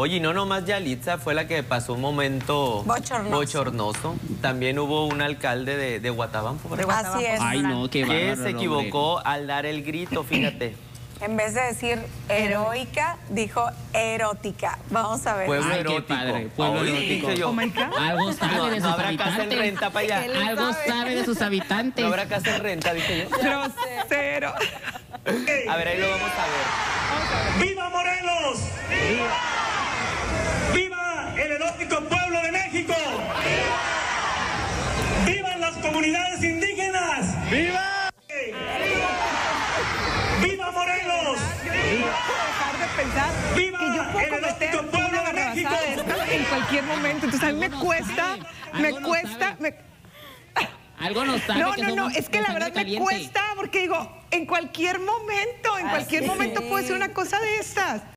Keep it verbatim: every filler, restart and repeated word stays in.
Oye, no nomás Yalitza fue la que pasó un momento bochornoso. bochornoso. También hubo un alcalde de, de Guatabampo, ¿verdad? Así es. Ay, no, qué que bárbaro, se equivocó al dar el grito, fíjate. En vez de decir heroica, dijo erótica. Vamos a ver. Pueblo Ay, qué erótico. padre, pueblo Ay, erótico. dije yo, Oh my God. Algo sabe no, de no sus habrá casa en habitantes. renta para allá. Él Algo sabe. sabe de sus habitantes. No habrá casa en renta, dije yo. Grosero. A ver, ahí lo vamos a ver. ¡Viva Morelos! ¡Viva! ¡Viva el erótico pueblo de México! ¡Viva! ¡Vivan las comunidades indígenas! ¡Viva! ¡Viva Morelos! Dejar de pensar ¡Viva que yo puedo el cometer erótico pueblo una de México! barrabasada de estas en cualquier momento. Entonces a mí me Algo nos cuesta, sabe, me algo nos cuesta, sabe. me... Algo no sabe No, que no, no, somos es que de la sangre verdad me caliente. cuesta porque digo, en cualquier momento, en cualquier Así momento puede ser es. una cosa de estas.